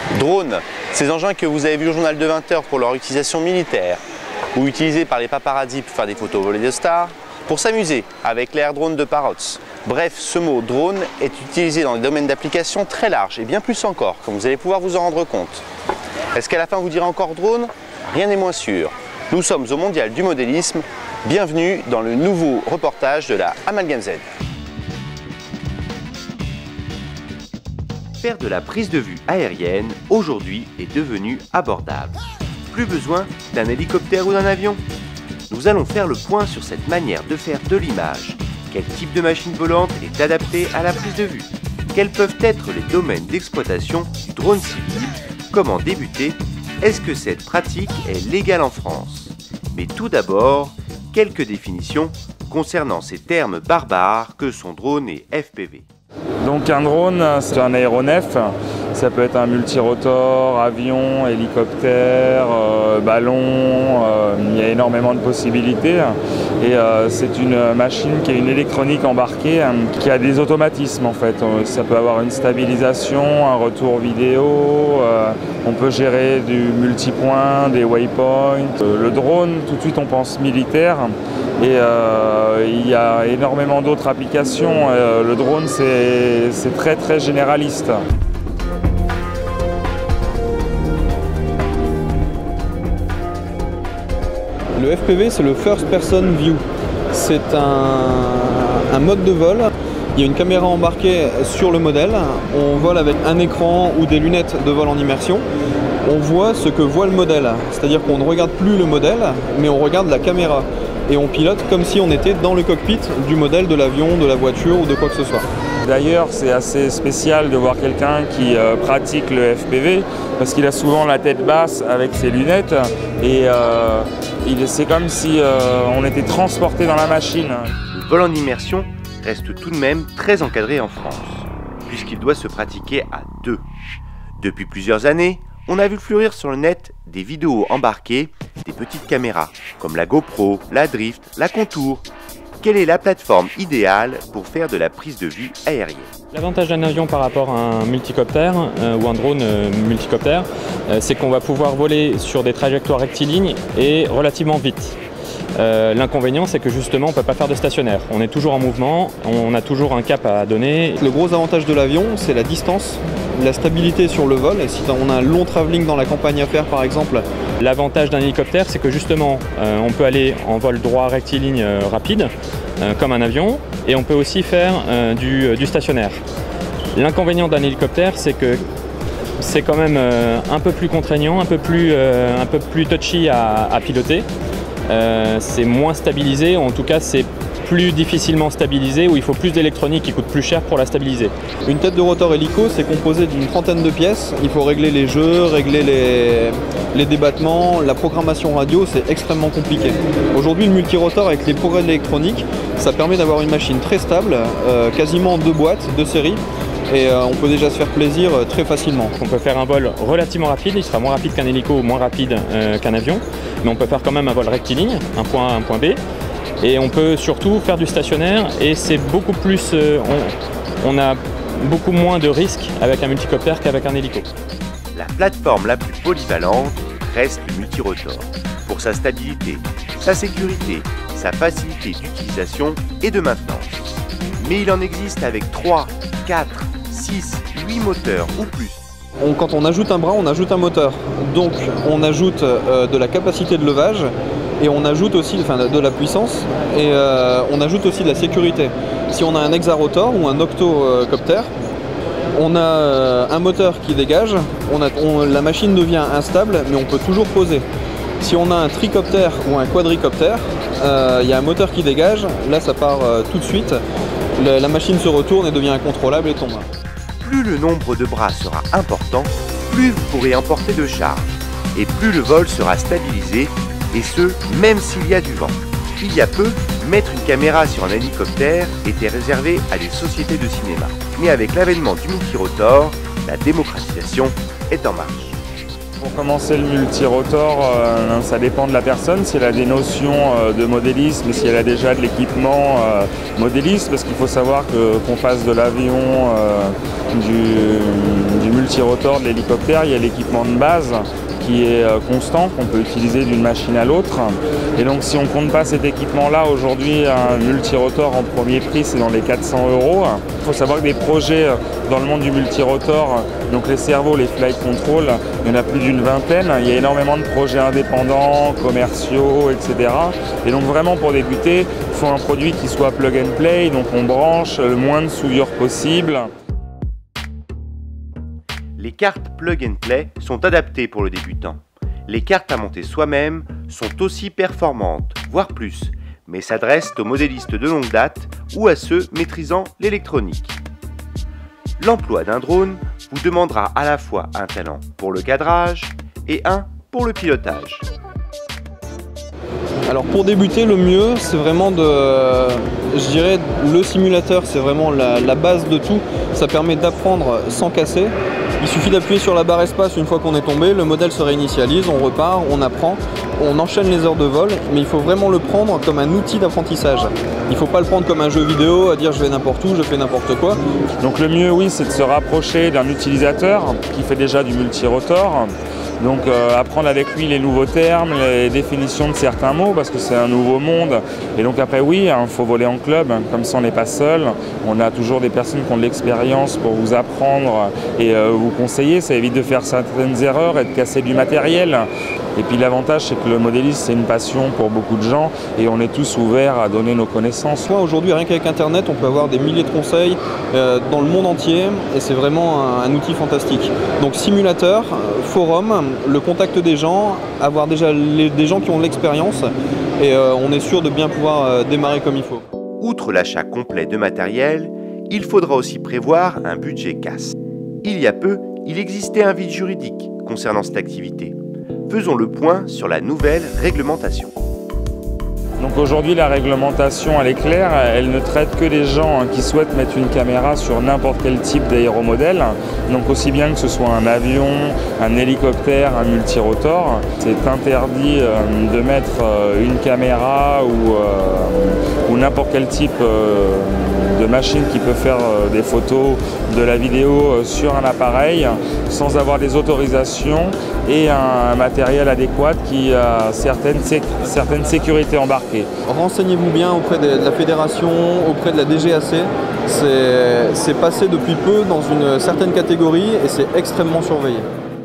Drones, ces engins que vous avez vus au journal de 20 h pour leur utilisation militaire, ou utilisés par les paparazzi pour faire des photos volées de stars, pour s'amuser avec l'air drone de Parrots. Bref, ce mot drone est utilisé dans des domaines d'application très larges et bien plus encore, comme vous allez pouvoir vous en rendre compte. Est-ce qu'à la fin vous direz encore drone? Rien n'est moins sûr. Nous sommes au Mondial du modélisme. Bienvenue dans le nouveau reportage de la Amalgame Z. Faire de la prise de vue aérienne aujourd'hui est devenu abordable. Plus besoin d'un hélicoptère ou d'un avion. Nous allons faire le point sur cette manière de faire de l'image. Quel type de machine volante est adapté à la prise de vue? Quels peuvent être les domaines d'exploitation du drone civil? Comment débuter? Est-ce que cette pratique est légale en France? Mais tout d'abord, quelques définitions concernant ces termes barbares que sont drone et FPV. Donc un drone, c'est un aéronef, ça peut être un multirotor, avion, hélicoptère, ballon, il y a énormément de possibilités. Et c'est une machine qui a une électronique embarquée, qui a des automatismes en fait. Ça peut avoir une stabilisation, un retour vidéo, on peut gérer du multipoint, des waypoints. Le drone, tout de suite on pense militaire. Et il y a énormément d'autres applications. Le drone, c'est très très généraliste. Le FPV, c'est le First Person View. C'est un mode de vol. Il y a une caméra embarquée sur le modèle. On vole avec un écran ou des lunettes de vol en immersion. On voit ce que voit le modèle. C'est-à-dire qu'on ne regarde plus le modèle, mais on regarde la caméra. Et on pilote comme si on était dans le cockpit du modèle de l'avion, de la voiture ou de quoi que ce soit. D'ailleurs, c'est assez spécial de voir quelqu'un qui pratique le FPV parce qu'il a souvent la tête basse avec ses lunettes et c'est comme si on était transporté dans la machine. Le vol en immersion reste tout de même très encadré en France, puisqu'il doit se pratiquer à deux. Depuis plusieurs années, on a vu fleurir sur le net des vidéos embarquées, des petites caméras, comme la GoPro, la Drift, la Contour. Quelle est la plateforme idéale pour faire de la prise de vue aérienne? L'avantage d'un avion par rapport à un multicoptère ou un drone multicoptère, c'est qu'on va pouvoir voler sur des trajectoires rectilignes et relativement vite. L'inconvénient, c'est que justement, on ne peut pas faire de stationnaire. On est toujours en mouvement, on a toujours un cap à donner. Le gros avantage de l'avion, c'est la distance, la stabilité sur le vol. Et si on a un long travelling dans la campagne à faire, par exemple. L'avantage d'un hélicoptère, c'est que justement, on peut aller en vol droit rectiligne rapide, comme un avion, et on peut aussi faire du stationnaire. L'inconvénient d'un hélicoptère, c'est que c'est quand même un peu plus contraignant, un peu plus touchy à piloter. C'est moins stabilisé, en tout cas c'est plus difficilement stabilisé, où il faut plus d'électronique qui coûte plus cher pour la stabiliser. Une tête de rotor hélico, c'est composé d'une trentaine de pièces. Il faut régler les jeux, régler les débattements, la programmation radio, c'est extrêmement compliqué. Aujourd'hui, le multirotor avec les progrès de l'électronique, ça permet d'avoir une machine très stable, quasiment 2 boîtes, 2 séries. Et on peut déjà se faire plaisir très facilement. On peut faire un vol relativement rapide, il sera moins rapide qu'un hélico ou moins rapide qu'un avion, mais on peut faire quand même un vol rectiligne, un point A, un point B, et on peut surtout faire du stationnaire, et c'est beaucoup plus, on a beaucoup moins de risques avec un multicoptère qu'avec un hélico. La plateforme la plus polyvalente reste le multirotor, pour sa stabilité, sa sécurité, sa facilité d'utilisation et de maintenance. Mais il en existe avec 3, 4, 6, 8 moteurs ou plus. Quand on ajoute un bras, on ajoute un moteur. Donc on ajoute de la capacité de levage et on ajoute aussi de la puissance et on ajoute aussi de la sécurité. Si on a un hexarotor ou un octocoptère, on a un moteur qui dégage, la machine devient instable mais on peut toujours poser. Si on a un tricoptère ou un quadricoptère, il y a un moteur qui dégage, là ça part tout de suite. La machine se retourne et devient incontrôlable et tombe. Plus le nombre de bras sera important, plus vous pourrez emporter de charge. Et plus le vol sera stabilisé, et ce, même s'il y a du vent. Il y a peu, mettre une caméra sur un hélicoptère était réservé à des sociétés de cinéma. Mais avec l'avènement du multirotor, la démocratisation est en marche. Pour commencer le multirotor, ça dépend de la personne, si elle a des notions de modélisme, si elle a déjà de l'équipement modéliste, parce qu'il faut savoir qu'on fasse de l'avion, du multirotor de l'hélicoptère, il y a l'équipement de base qui est constant, qu'on peut utiliser d'une machine à l'autre. Et donc si on ne compte pas cet équipement-là, aujourd'hui un multirotor en premier prix c'est dans les 400 €. Il faut savoir que des projets dans le monde du multirotor, donc les servos, les flight control, il y en a plus d'une vingtaine. Il y a énormément de projets indépendants, commerciaux, etc. Et donc vraiment pour débuter, il faut un produit qui soit plug and play, donc on branche le moins de souillure possible. Les cartes plug and play sont adaptées pour le débutant. Les cartes à monter soi-même sont aussi performantes, voire plus, mais s'adressent aux modélistes de longue date ou à ceux maîtrisant l'électronique. L'emploi d'un drone vous demandera à la fois un talent pour le cadrage et un pour le pilotage. Alors pour débuter, le mieux, c'est vraiment je dirais, le simulateur, c'est vraiment la base de tout. Ça permet d'apprendre sans casser. Il suffit d'appuyer sur la barre espace une fois qu'on est tombé, le modèle se réinitialise, on repart, on apprend, on enchaîne les heures de vol, mais il faut vraiment le prendre comme un outil d'apprentissage. Il ne faut pas le prendre comme un jeu vidéo, à dire je vais n'importe où, je fais n'importe quoi. Donc le mieux, oui, c'est de se rapprocher d'un utilisateur qui fait déjà du multirotor. Donc apprendre avec lui les nouveaux termes, les définitions de certains mots, parce que c'est un nouveau monde. Et donc après oui, il faut voler en club, comme ça on n'est pas seul. On a toujours des personnes qui ont de l'expérience pour vous apprendre et vous conseiller. Ça évite de faire certaines erreurs et de casser du matériel. Et puis l'avantage, c'est que le modéliste, c'est une passion pour beaucoup de gens et on est tous ouverts à donner nos connaissances. Aujourd'hui, rien qu'avec Internet, on peut avoir des milliers de conseils dans le monde entier et c'est vraiment un outil fantastique. Donc simulateur, forum, le contact des gens, avoir déjà des gens qui ont de l'expérience et on est sûr de bien pouvoir démarrer comme il faut. Outre l'achat complet de matériel, il faudra aussi prévoir un budget casse. Il y a peu, il existait un vide juridique concernant cette activité. Faisons le point sur la nouvelle réglementation. Donc aujourd'hui la réglementation elle est claire, elle ne traite que des gens qui souhaitent mettre une caméra sur n'importe quel type d'aéromodèle, donc aussi bien que ce soit un avion, un hélicoptère, un multirotor. C'est interdit de mettre une caméra ou n'importe quel type de machine qui peut faire des photos, de la vidéo sur un appareil sans avoir des autorisations et un matériel adéquat qui a certaines sécurités embarquées. Renseignez-vous bien auprès de la fédération, auprès de la DGAC. C'est passé depuis peu dans une certaine catégorie et c'est extrêmement surveillé.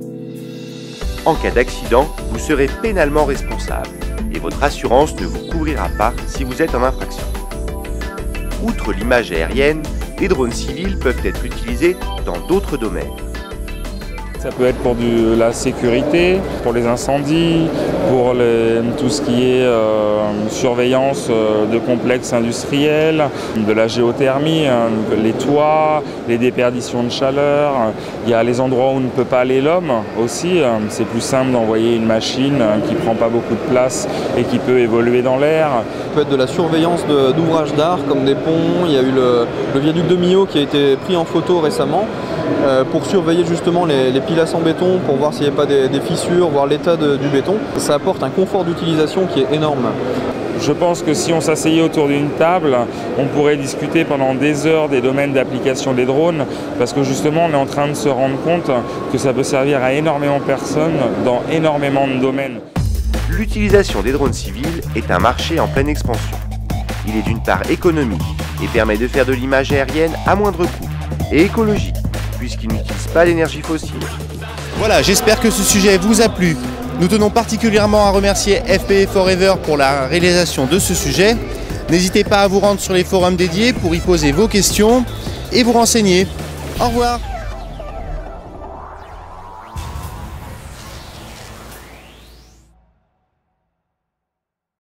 En cas d'accident, vous serez pénalement responsable et votre assurance ne vous couvrira pas si vous êtes en infraction. Outre l'image aérienne, les drones civils peuvent être utilisés dans d'autres domaines. Ça peut être pour la sécurité, pour les incendies, pour tout ce qui est surveillance de complexes industriels, de la géothermie, les toits, les déperditions de chaleur. Il y a les endroits où ne peut pas aller l'homme aussi. C'est plus simple d'envoyer une machine qui ne prend pas beaucoup de place et qui peut évoluer dans l'air. Ça peut être de la surveillance d'ouvrages d'art comme des ponts. Il y a eu le viaduc de Millau qui a été pris en photo récemment pour surveiller justement les pilasses en béton, pour voir s'il n'y a pas des fissures, voir l'état du béton. Ça apporte un confort d'utilisation qui est énorme. Je pense que si on s'asseyait autour d'une table, on pourrait discuter pendant des heures des domaines d'application des drones, parce que justement on est en train de se rendre compte que ça peut servir à énormément de personnes dans énormément de domaines. L'utilisation des drones civils est un marché en pleine expansion. Il est d'une part économique et permet de faire de l'image aérienne à moindre coût, et écologique, puisqu'il n'utilise pas d'énergie fossile. Voilà, j'espère que ce sujet vous a plu. Nous tenons particulièrement à remercier FPV Forever pour la réalisation de ce sujet. N'hésitez pas à vous rendre sur les forums dédiés pour y poser vos questions et vous renseigner. Au revoir.